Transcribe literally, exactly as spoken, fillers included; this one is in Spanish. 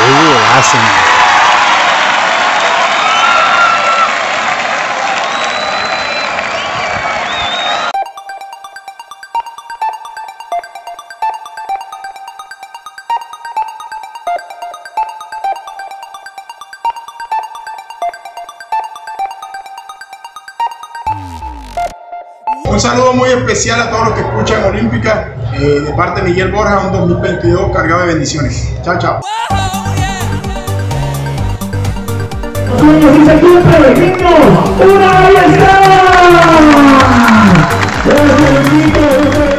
golazo. Un saludo muy especial a todos los que escuchan Olímpica, eh, de parte de Miguel Borja, un dos mil veintidós cargado de bendiciones. Chao, chao. ¡Una